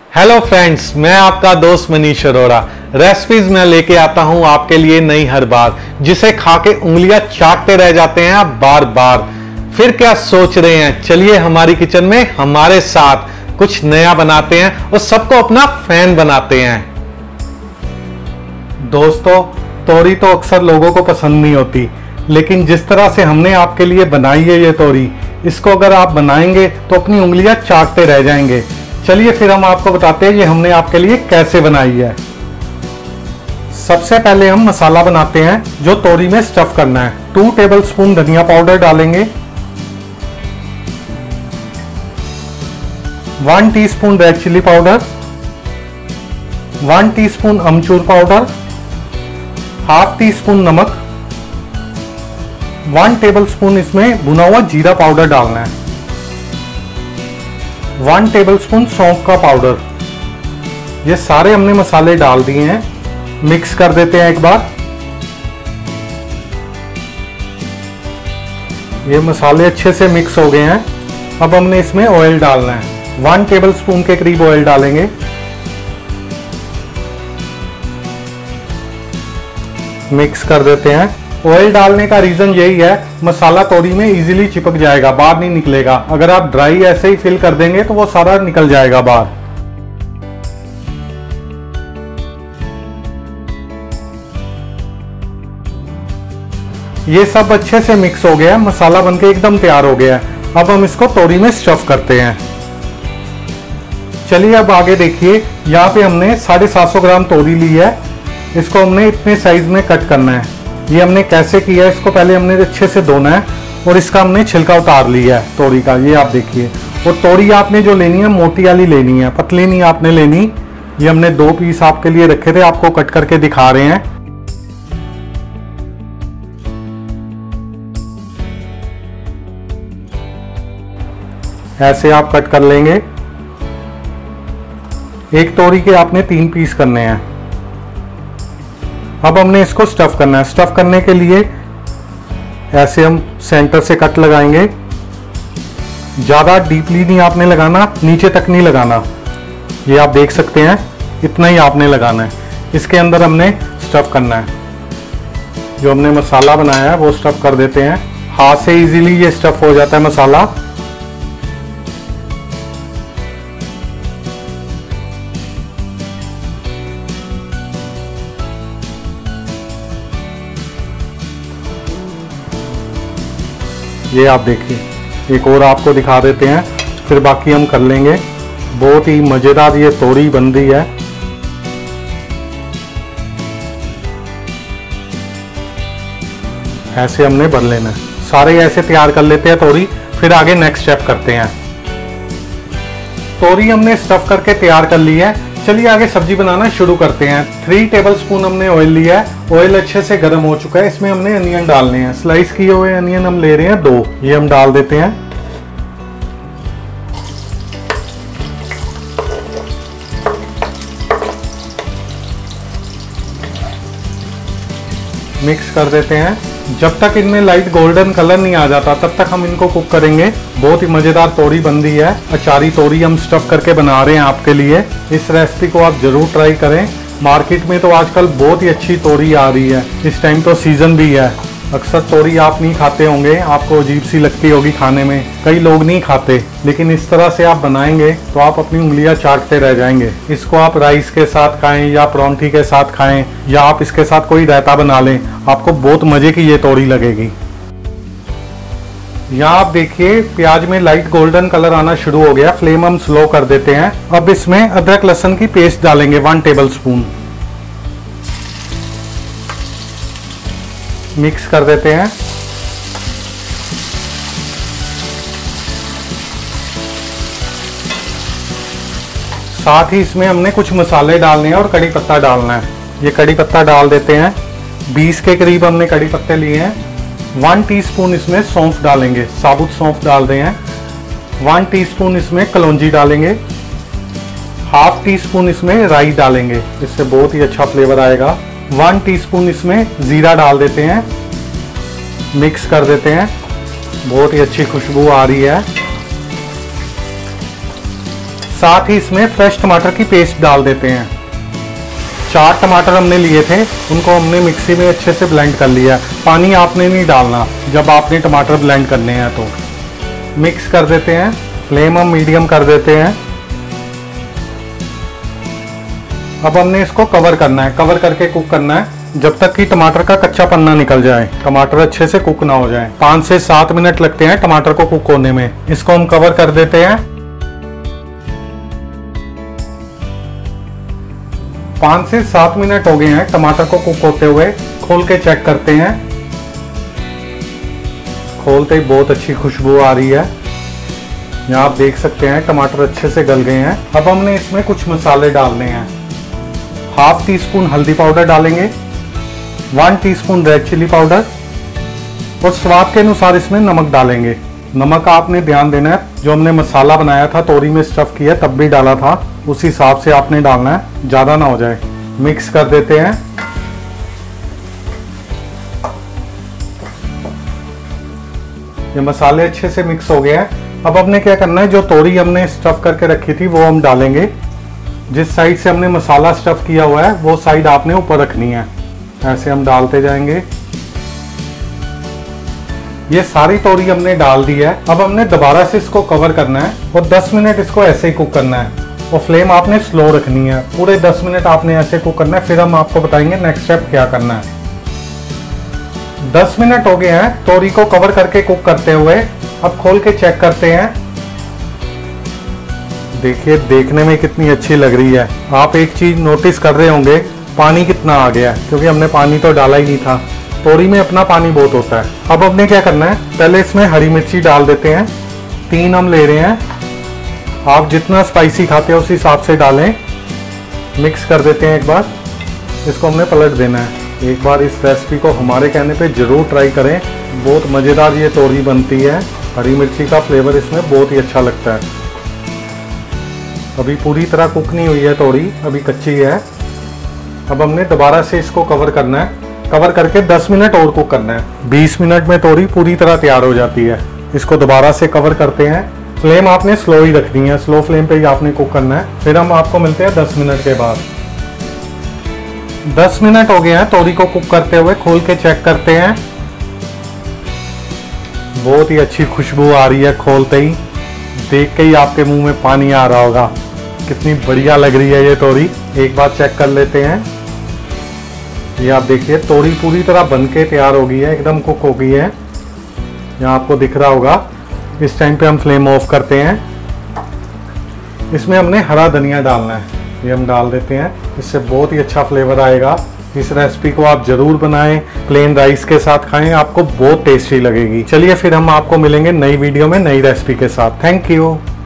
Hello friends, मैं आपका दोस्त मनीष अरोड़ा। रेसिपीज में लेके आता हूं आपके लिए नई हर बार, जिसे खा के उंगलियां चाटते रह जाते हैं आप बार बार। फिर क्या सोच रहे हैं, चलिए हमारी किचन में हमारे साथ कुछ नया बनाते हैं और सबको अपना फैन बनाते हैं। दोस्तों, तोरी तो अक्सर लोगों को पसंद नहीं होती, लेकिन जिस तरह से हमने आपके लिए बनाई है ये तोरी, इसको अगर आप बनाएंगे तो अपनी उंगलियां चाटते रह जाएंगे। चलिए फिर हम आपको बताते हैं ये हमने आपके लिए कैसे बनाई है। सबसे पहले हम मसाला बनाते हैं जो तोरी में स्टफ करना है। 2 टेबलस्पून धनिया पाउडर डालेंगे, 1 teaspoon red chilli powder, 1 teaspoon अमचूर पाउडर, हाफ टी स्पून नमक, 1 टेबलस्पून इसमें भुना हुआ जीरा पाउडर डालना है, 1 टेबलस्पून सौंफ का पाउडर। ये सारे हमने मसाले डाल दिए हैं, मिक्स कर देते हैं एक बार। ये मसाले अच्छे से मिक्स हो गए हैं। अब हमने इसमें ऑयल डालना है, 1 टेबलस्पून के करीब ऑयल डालेंगे। मिक्स कर देते हैं। ऑयल डालने का रीजन यही है, मसाला तोरी में इजीली चिपक जाएगा, बाहर नहीं निकलेगा। अगर आप ड्राई ऐसे ही फिल कर देंगे तो वो सारा निकल जाएगा बाहर। ये सब अच्छे से मिक्स हो गया है, मसाला बनके एकदम तैयार हो गया है। अब हम इसको तोरी में स्टफ करते हैं। चलिए अब आगे देखिए, यहाँ पे हमने 750 ग्राम तोरी ली है। इसको हमने इतने साइज में कट करना है। ये हमने कैसे किया है, इसको पहले हमने अच्छे से धोना है और इसका हमने छिलका उतार लिया है तोरी का। ये आप देखिए। और तोरी आपने जो लेनी है मोटी वाली लेनी है, पतली नहीं आपने लेनी। ये हमने 2 पीस आपके लिए रखे थे, आपको कट करके दिखा रहे हैं। ऐसे आप कट कर लेंगे। एक तोरी के आपने 3 पीस करने हैं। अब हमने इसको स्टफ करना है। स्टफ करने के लिए ऐसे हम सेंटर से कट लगाएंगे। ज़्यादा डीपली नहीं आपने लगाना, नीचे तक नहीं लगाना। ये आप देख सकते हैं, इतना ही आपने लगाना है। इसके अंदर हमने स्टफ करना है। जो हमने मसाला बनाया है वो स्टफ कर देते हैं। हाथ से इजीली ये स्टफ हो जाता है मसाला। ये आप देखिए, एक और आपको दिखा देते हैं, फिर बाकी हम कर लेंगे। बहुत ही मजेदार ये तोरी बन रही है। ऐसे हमने भर लेना है। सारे ऐसे तैयार कर लेते हैं तोरी, फिर आगे नेक्स्ट स्टेप करते हैं। तोरी हमने स्टफ करके तैयार कर ली है। चलिए आगे सब्जी बनाना शुरू करते हैं। 3 टेबलस्पून हमने ऑयल लिया है। ऑयल अच्छे से गर्म हो चुका है। इसमें हमने अनियन डालने हैं। स्लाइस किए हुए अनियन हम ले रहे हैं 2। ये हम डाल देते हैं। मिक्स कर देते हैं। जब तक इनमें लाइट गोल्डन कलर नहीं आ जाता तब तक हम इनको कुक करेंगे। बहुत ही मजेदार तोरी बन रही है। अचारी तोरी हम स्टफ करके बना रहे हैं आपके लिए। इस रेसिपी को आप जरूर ट्राई करें। मार्केट में तो आजकल बहुत ही अच्छी तोरी आ रही है। इस टाइम तो सीजन भी है। अक्सर तोरी आप नहीं खाते होंगे, आपको अजीब सी लगती होगी खाने में, कई लोग नहीं खाते, लेकिन इस तरह से आप बनाएंगे तो आप अपनी उंगलियां चाटते रह जाएंगे। इसको आप राइस के साथ खाएं या परांठी के साथ खाएं, या आप इसके साथ कोई रायता बना लें, आपको बहुत मजे की ये तोरी लगेगी। यहाँ आप देखिए, प्याज में लाइट गोल्डन कलर आना शुरू हो गया। फ्लेम हम स्लो कर देते हैं। अब इसमें अदरक लहसुन की पेस्ट डालेंगे 1 टेबलस्पून। मिक्स कर देते हैं। साथ ही इसमें हमने कुछ मसाले डालने हैं और कड़ी पत्ता डालना है। ये कड़ी पत्ता डाल देते हैं। 20 के करीब हमने कड़ी पत्ते लिए हैं। 1 टीस्पून इसमें सौंफ डालेंगे, साबुत सौंफ डाल रहे हैं। 1 टीस्पून इसमें कलौंजी डालेंगे। हाफ टी स्पून इसमें राई डालेंगे, इससे बहुत ही अच्छा फ्लेवर आएगा। 1 टीस्पून इसमें जीरा डाल देते हैं। मिक्स कर देते हैं। बहुत ही अच्छी खुशबू आ रही है। साथ ही इसमें फ्रेश टमाटर की पेस्ट डाल देते हैं। 4 टमाटर हमने लिए थे, उनको हमने मिक्सी में अच्छे से ब्लेंड कर लिया। पानी आपने नहीं डालना जब आपने टमाटर ब्लेंड करने हैं। तो मिक्स कर देते हैं, फ्लेम हम मीडियम कर देते हैं। अब हमने इसको कवर करना है, कवर करके कुक करना है जब तक कि टमाटर का कच्चा पन्ना निकल जाए, टमाटर अच्छे से कुक ना हो जाए। 5 से 7 मिनट लगते हैं टमाटर को कुक होने में। इसको हम कवर कर देते हैं। 5 से 7 मिनट हो गए हैं टमाटर को कुक होते हुए। खोल के चेक करते हैं। खोलते ही बहुत अच्छी खुशबू आ रही है। यहाँ आप देख सकते हैं टमाटर अच्छे से गल गए हैं। अब हमने इसमें कुछ मसाले डालने हैं। 1/2 टीस्पून हल्दी पाउडर डालेंगे, 1 टीस्पून रेड चिली पाउडर और स्वाद के अनुसार इसमें नमक डालेंगे। नमक आपने ध्यान देना है, जो हमने मसाला बनाया था तोरी में स्टफ किया तब भी डाला था, उस हिसाब से आपने डालना है, ज़्यादा ना हो जाए। मिक्स कर देते हैं। ये मसाले अच्छे से मिक्स हो गए हैं। अब हमने क्या करना है, जो तोरी हमने स्टफ करके रखी थी वो हम डालेंगे। जिस साइड से हमने मसाला स्टफ किया हुआ है वो साइड आपने ऊपर रखनी है। ऐसे हम डालते जाएंगे। ये सारी तोरी हमने डाल दी है। अब हमने दोबारा से इसको कवर करना है और 10 मिनट इसको ऐसे ही कुक करना है और फ्लेम आपने स्लो रखनी है। पूरे 10 मिनट आपने ऐसे कुक करना है, फिर हम आपको बताएंगे नेक्स्ट स्टेप क्या करना है। 10 मिनट हो गए हैं तोरी को कवर करके कुक करते हुए। अब खोल के चेक करते हैं। देखिए देखने में कितनी अच्छी लग रही है। आप एक चीज नोटिस कर रहे होंगे, पानी कितना आ गया है, क्योंकि हमने पानी तो डाला ही नहीं था। तोरी में अपना पानी बहुत होता है। अब हमने क्या करना है, पहले इसमें हरी मिर्ची डाल देते हैं। 3 हम ले रहे हैं, आप जितना स्पाइसी खाते हैं उस हिसाब से डालें। मिक्स कर देते हैं एक बार। इसको हमने पलट देना है। एक बार इस रेसिपी को हमारे कहने पे ज़रूर ट्राई करें, बहुत मज़ेदार ये तोरी बनती है। हरी मिर्ची का फ्लेवर इसमें बहुत ही अच्छा लगता है। अभी पूरी तरह कुक नहीं हुई है तोरी, अभी कच्ची है। अब हमने दोबारा से इसको कवर करना है। कवर करके 10 मिनट और कुक करना है। 20 मिनट में तोरी पूरी तरह तैयार हो जाती है। इसको दोबारा से कवर करते हैं। फ्लेम आपने स्लो ही रखनी है, स्लो फ्लेम पे ही आपने कुक करना है। फिर हम आपको मिलते हैं 10 मिनट के बाद। 10 मिनट हो गए हैं तोरी को कुक करते हुए। खोल के चेक करते हैं। बहुत ही अच्छी खुशबू आ रही है। खोलते ही देख के ही आपके मुंह में पानी आ रहा होगा, कितनी बढ़िया लग रही है ये तोरी। एक बार चेक कर लेते हैं। ये आप देखिए तोरी पूरी तरह बनके तैयार हो गई है, एकदम कुक हो गई है। यहाँ आपको दिख रहा होगा। इस टाइम पे हम फ्लेम ऑफ करते हैं। इसमें हमने हरा धनिया डालना है, ये हम डाल देते हैं। इससे बहुत ही अच्छा फ्लेवर आएगा। इस रेसिपी को आप जरूर बनाएं, प्लेन राइस के साथ खाएं, आपको बहुत टेस्टी लगेगी। चलिए फिर हम आपको मिलेंगे नई वीडियो में नई रेसिपी के साथ। Thank you.